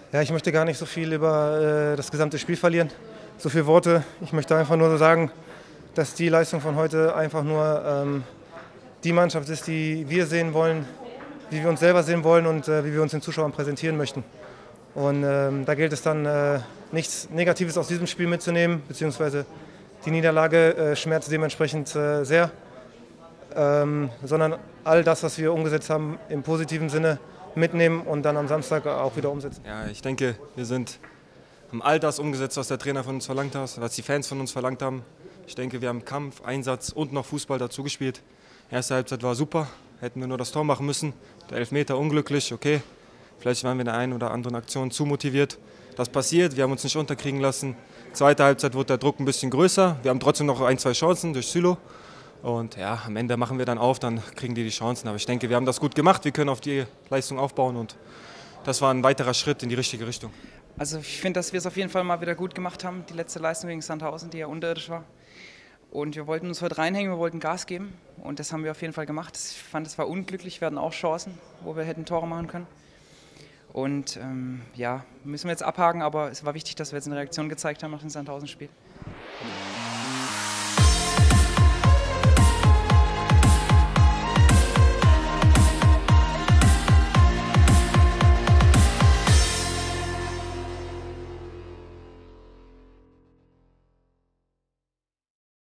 Ja, ich möchte gar nicht so viel über das gesamte Spiel verlieren. So viele Worte. Ich möchte einfach nur so sagen, dass die Leistung von heute einfach nur die Mannschaft ist, die wir sehen wollen, wie wir uns selber sehen wollen und wie wir uns den Zuschauern präsentieren möchten. Und da gilt es dann, nichts Negatives aus diesem Spiel mitzunehmen, beziehungsweise die Niederlage schmerzt dementsprechend sehr, sondern all das, was wir umgesetzt haben, im positiven Sinne mitnehmen und dann am Samstag auch wieder umsetzen. Ja, ich denke, haben all das umgesetzt, was der Trainer von uns verlangt hat, was die Fans von uns verlangt haben. Ich denke, wir haben Kampf, Einsatz und noch Fußball dazu gespielt. Erste Halbzeit war super, hätten wir nur das Tor machen müssen. Der Elfmeter unglücklich, okay. Vielleicht waren wir in der einen oder anderen Aktion zu motiviert. Das passiert, wir haben uns nicht unterkriegen lassen. Zweite Halbzeit wurde der Druck ein bisschen größer. Wir haben trotzdem noch ein, zwei Chancen durch Sülo. Und ja, am Ende machen wir dann auf, dann kriegen die Chancen. Aber ich denke, wir haben das gut gemacht, wir können auf die Leistung aufbauen und das war ein weiterer Schritt in die richtige Richtung. Also ich finde, dass wir es auf jeden Fall mal wieder gut gemacht haben, die letzte Leistung gegen Sandhausen, die ja unterirdisch war. Und wir wollten uns heute reinhängen, wir wollten Gas geben und das haben wir auf jeden Fall gemacht. Ich fand, es war unglücklich, wir hatten auch Chancen, wo wir hätten Tore machen können. Und ja, müssen wir jetzt abhaken, aber es war wichtig, dass wir jetzt eine Reaktion gezeigt haben nach dem Sandhausen-Spiel.